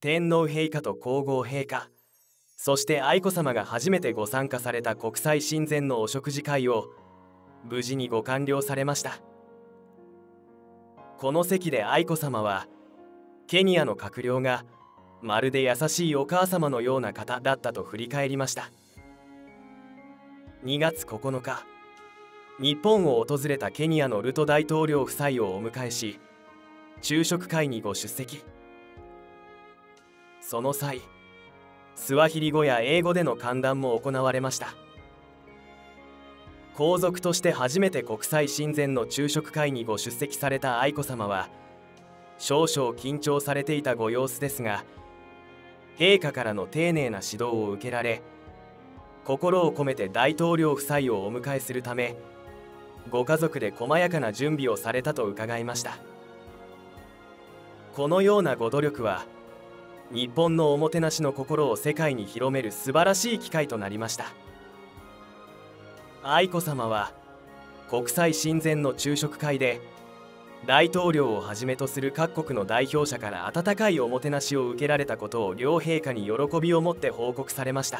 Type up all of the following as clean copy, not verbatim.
天皇陛下と皇后陛下、そして愛子さまが初めてご参加された国際親善のお食事会を無事にご完了されました。この席で愛子さまは、ケニアの閣僚がまるで優しいお母様のような方だったと振り返りました。2月9日、日本を訪れたケニアのルト大統領夫妻をお迎えし、昼食会にご出席。その際、スワヒリ語や英語での歓談も行われました。皇族として初めて国際親善の昼食会にご出席された愛子さまは、少々緊張されていたご様子ですが、陛下からの丁寧な指導を受けられ、心を込めて大統領夫妻をお迎えするため、ご家族で細やかな準備をされたと伺いました。このようなご努力は、日本のおもてなしの心を世界に広める素晴らしい機会となりました。愛子さまは国際親善の昼食会で、大統領をはじめとする各国の代表者から温かいおもてなしを受けられたことを両陛下に喜びを持って報告されました。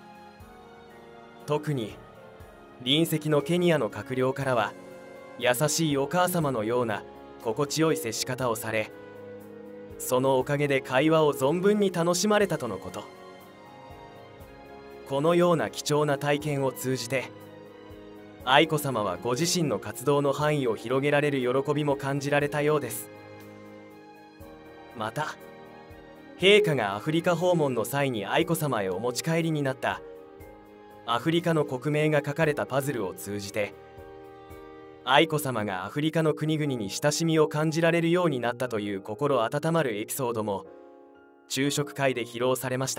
特に隣席のケニアの閣僚からは、優しいお母様のような心地よい接し方をされ、そのおかげで会話を存分に楽しまれたとのこと。このような貴重な体験を通じて、愛子さまはご自身の活動の範囲を広げられる喜びも感じられたようです。また、陛下がアフリカ訪問の際に愛子さまへお持ち帰りになったアフリカの国名が書かれたパズルを通じて、愛子さまがアフリカの国々に親しみを感じられるようになったという心温まるエピソードも昼食会で披露されました。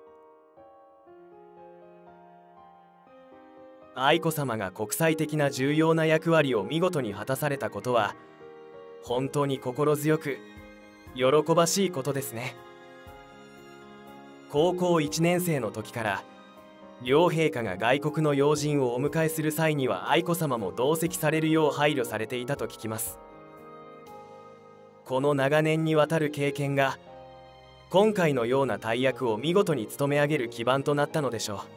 愛子さまが国際的な重要な役割を見事に果たされたことは、本当に心強く喜ばしいことですね。高校1年生の時から両陛下が外国の要人をお迎えする際には愛子さまも同席されるよう配慮されていたと聞きます。この長年にわたる経験が今回のような大役を見事に務め上げる基盤となったのでしょう。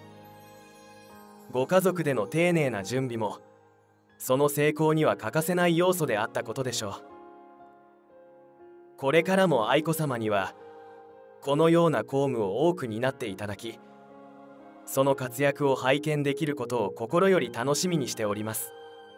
ご家族での丁寧な準備もその成功には欠かせない要素であったことでしょう。これからも愛子さまにはこのような公務を多く担っていただき、その活躍を拝見できることを心より楽しみにしております。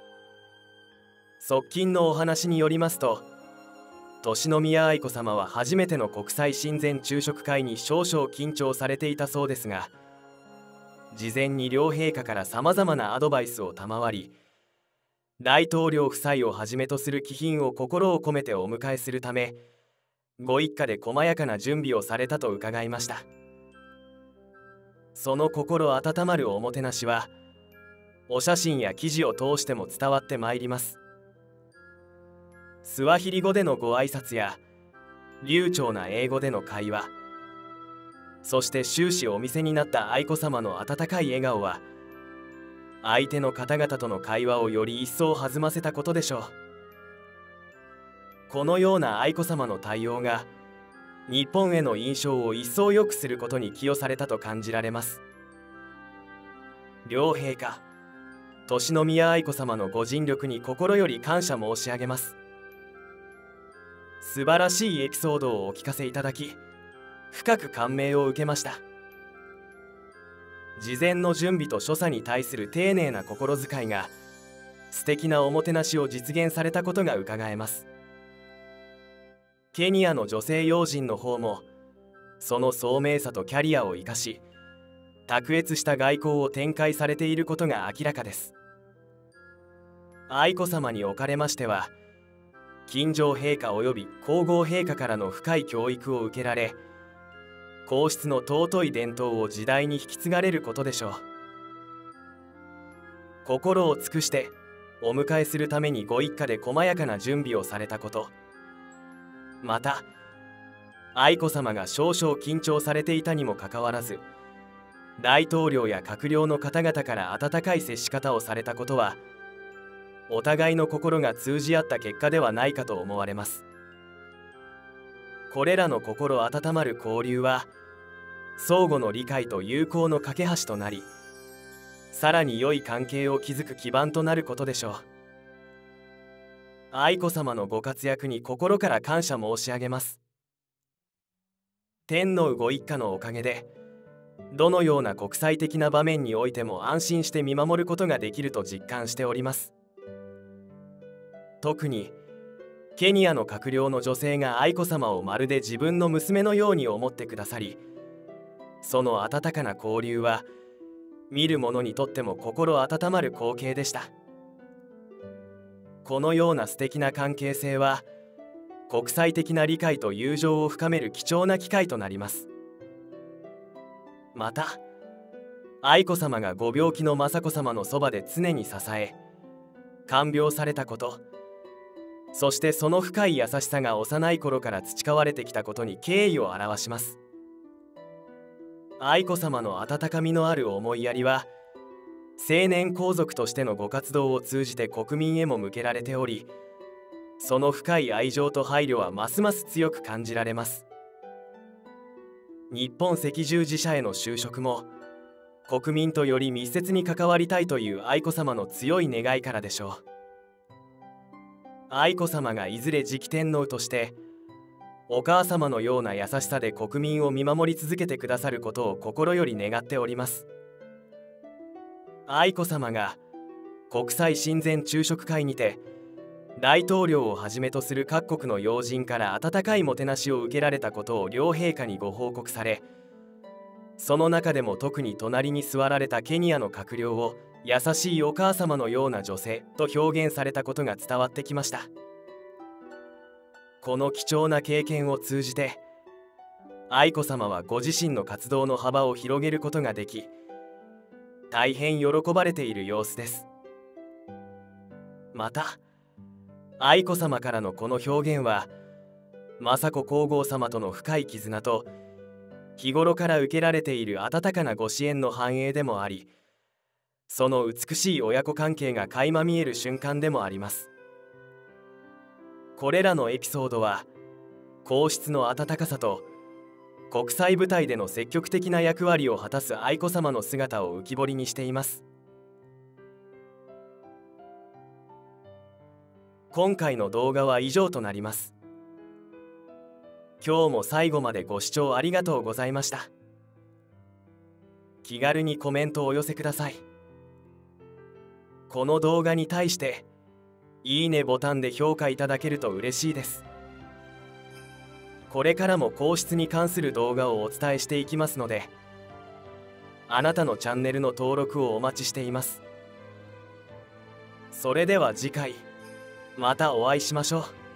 側近のお話によりますと、敬宮愛子さまは初めての国際親善昼食会に少々緊張されていたそうですが、事前に両陛下からさまざまなアドバイスを賜り、大統領夫妻をはじめとする貴賓を心を込めてお迎えするため、ご一家で細やかな準備をされたと伺いました。その心温まるおもてなしは、お写真や記事を通しても伝わってまいります。スワヒリ語でのご挨拶や流暢な英語での会話、そして終始お見せになった愛子さまの温かい笑顔は、相手の方々との会話をより一層弾ませたことでしょう。このような愛子さまの対応が日本への印象を一層良くすることに寄与されたと感じられます。両陛下、敬宮愛子さまのご尽力に心より感謝申し上げます。素晴らしいエピソードをお聞かせいただき、深く感銘を受けました。事前の準備と所作に対する丁寧な心遣いが素敵なおもてなしを実現されたことがうかがえます。ケニアの女性要人の方もその聡明さとキャリアを生かし、卓越した外交を展開されていることが明らかです。愛子さまにおかれましては、近城陛下及び皇后陛下からの深い教育を受けられ、皇室の尊い伝統を時代に引き継がれることでしょう。心を尽くしてお迎えするためにご一家で細やかな準備をされたこと、また愛子さまが少々緊張されていたにもかかわらず、大統領や閣僚の方々から温かい接し方をされたことは、お互いの心が通じ合った結果ではないかと思われます。 これらの心温まる交流は相互の理解と友好の架け橋となり、さらに良い関係を築く基盤となることでしょう。愛子さまのご活躍に心から感謝申し上げます。天皇ご一家のおかげで、どのような国際的な場面においても安心して見守ることができると実感しております。特にケニアの閣僚の女性が愛子さまをまるで自分の娘のように思ってくださり、その温かな交流は見る者にとっても心温まる光景でした。このような素敵な関係性は国際的な理解と友情を深める貴重な機会となります。また愛子さまがご病気の雅子さまのそばで常に支え看病されたこと、そしてその深い優しさが幼い頃から培われてきたことに敬意を表します。愛子さまの温かみのある思いやりは成年皇族としてのご活動を通じて国民へも向けられており、その深い愛情と配慮はますます強く感じられます。日本赤十字社への就職も国民とより密接に関わりたいという愛子さまの強い願いからでしょう。愛子さまがいずれ次期天皇としてお母様のような優しさで国民を見守り続けてくださることを心より願っております。愛子さまが国際親善昼食会にて大統領をはじめとする各国の要人から温かいもてなしを受けられたことを両陛下にご報告され、その中でも特に隣に座られたケニアの閣僚を優しいお母様のような女性と表現されたことが伝わってきました。この貴重な経験を通じて愛子さまはご自身の活動の幅を広げることができ、大変喜ばれている様子です。また愛子さまからのこの表現は雅子皇后さまとの深い絆と日頃から受けられている温かなご支援の反映でもあり、その美しい親子関係が垣間見える瞬間でもあります。これらのエピソードは皇室の温かさと国際舞台での積極的な役割を果たす愛子さまの姿を浮き彫りにしています。今回の動画は以上となります。今日も最後までご視聴ありがとうございました。気軽にコメントをお寄せください。この動画に対していいねボタンで評価いただけると嬉しいです。これからも皇室に関する動画をお伝えしていきますので、あなたのチャンネルの登録をお待ちしています。それでは次回またお会いしましょう。